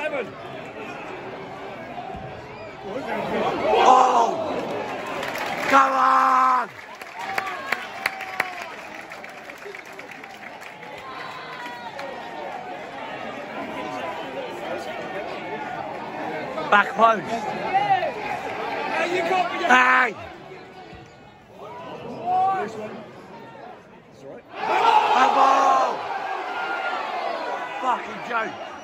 11. Oh! Come on! Back post. Hey, you can't be Hey! This one. It's alright. Come on! Fucking joke.